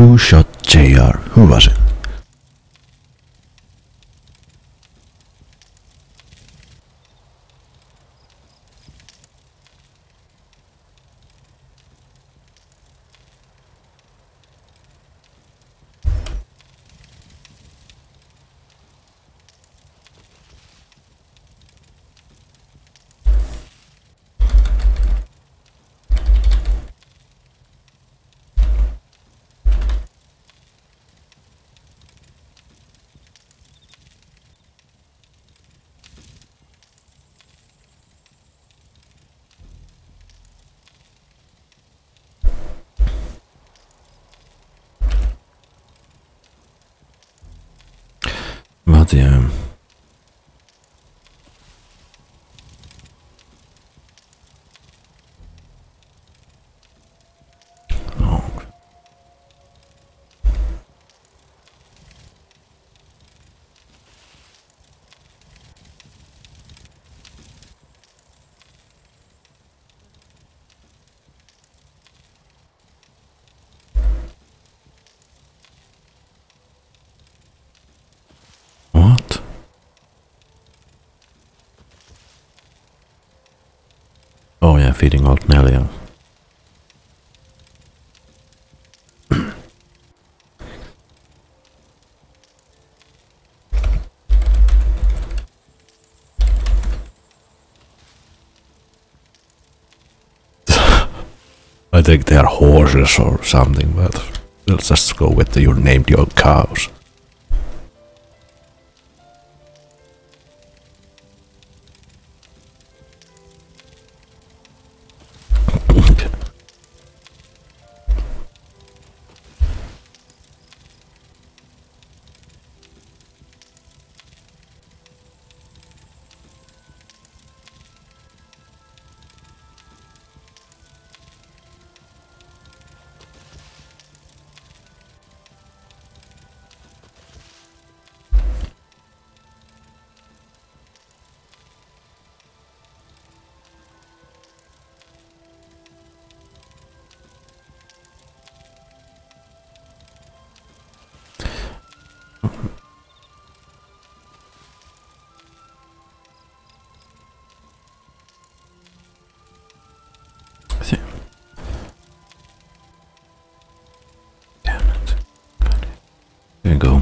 Who shot JR? Who was it? But yeah. Oh. What? Oh yeah, feeding old Nelia. I think they are horses or something, but let's just go with you named your cows. Damn it. There you go.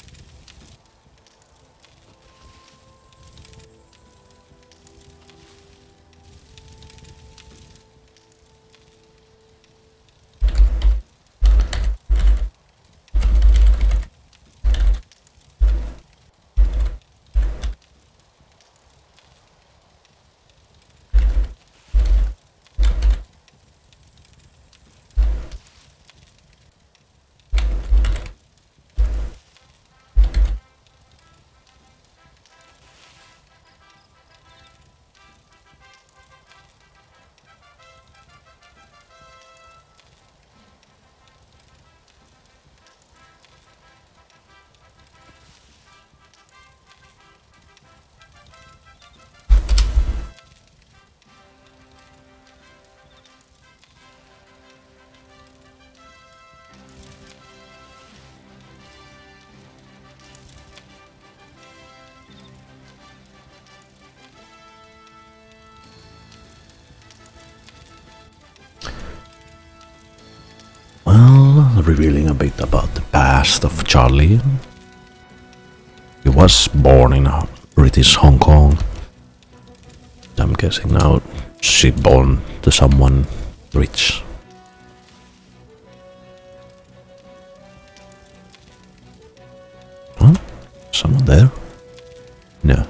Well, revealing a bit about the past of Charlie. He was born in British Hong Kong. I'm guessing now she born to someone rich. Huh? Someone there? No.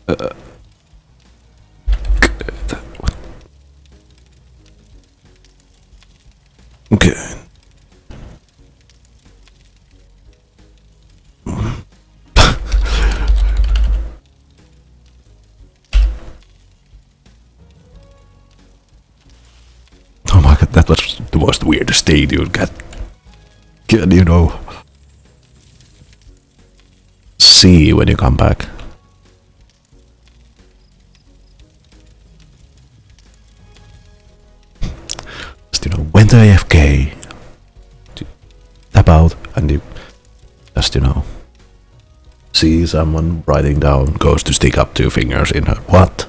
Okay. Oh my god, that was the most weirdest state you can, you know, see when you come back. Just, you know, went to AFK, tap out, and you just, you know, see someone writing down, goes to stick up 2 fingers in her. What?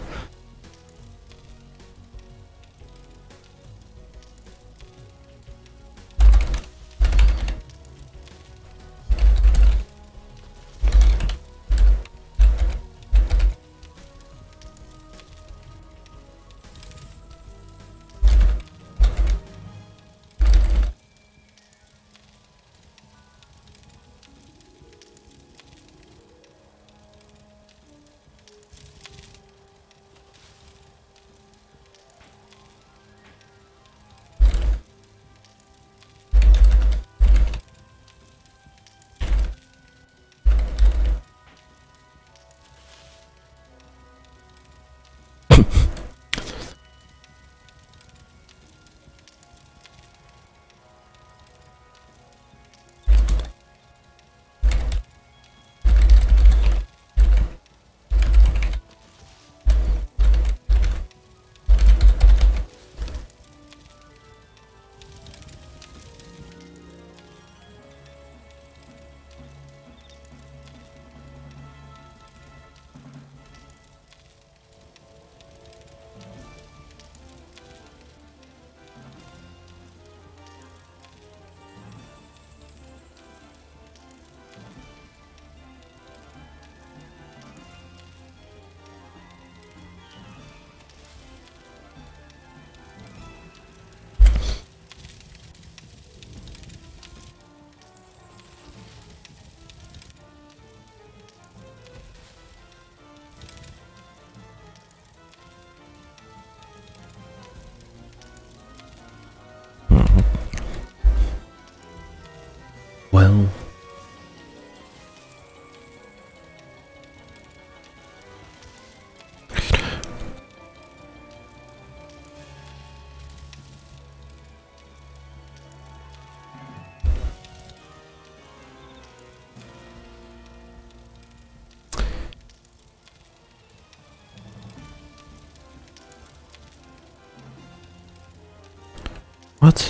Well, what?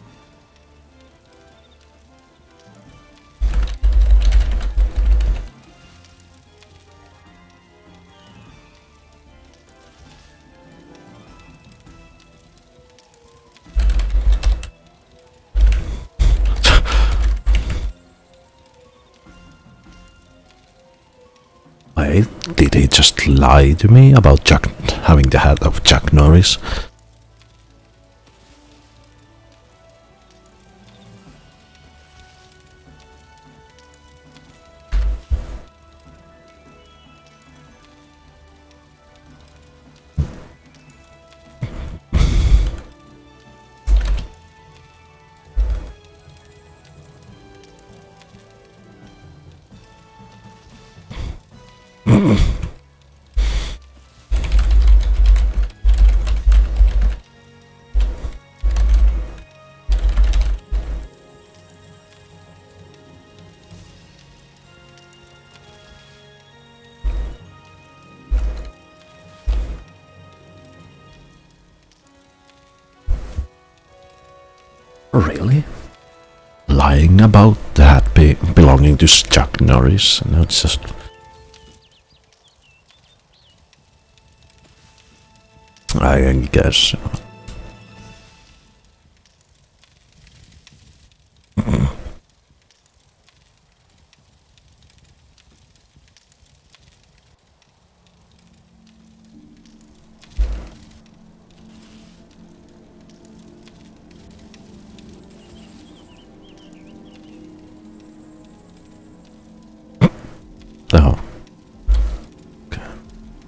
Wait, did he just lie to me about Chuck having the hat of Chuck Norris? Really? Lying about the hat belonging to Chuck Norris? No, it's just... I guess... Oh. Okay.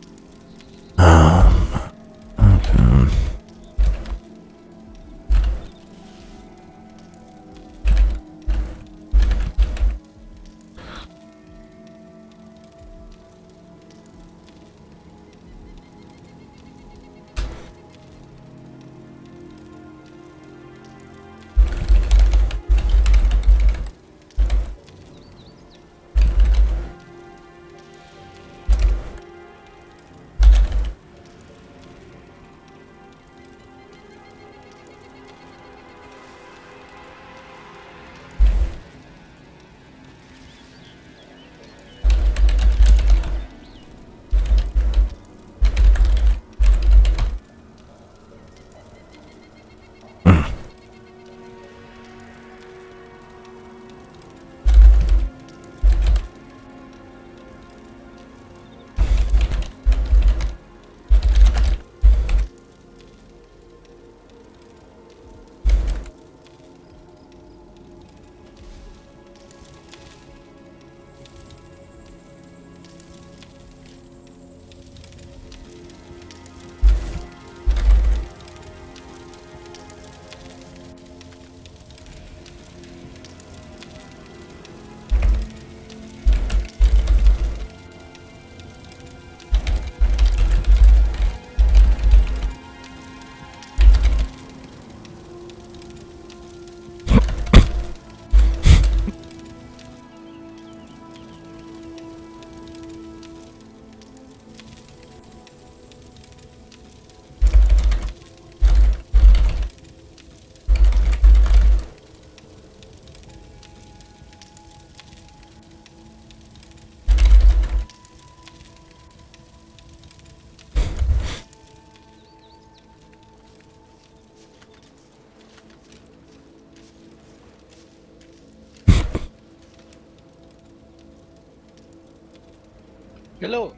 Hello.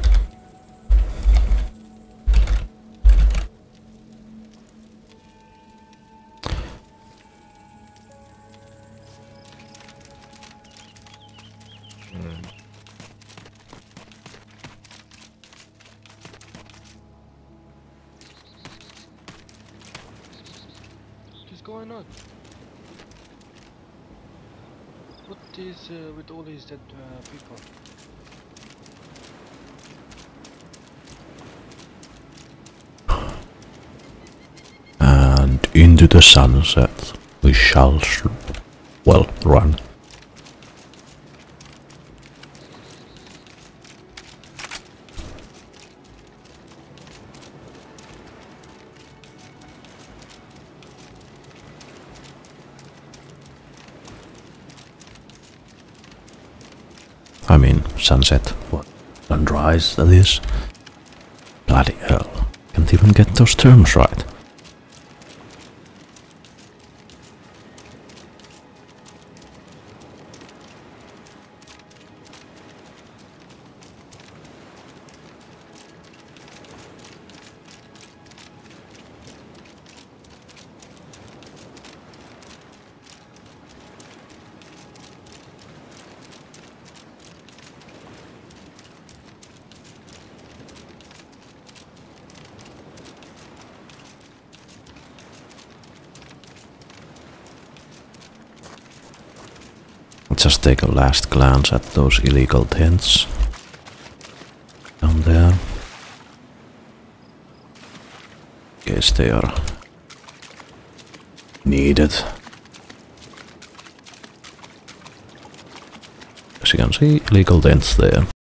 What's going on? What is with all these dead people? And into the sunset we shall, well, run. I mean, sunset. What? Sunrise, that is. Bloody hell. Can't even get those terms right. Just take a last glance at those illegal tents down there. Guess they are needed. As you can see, illegal tents there.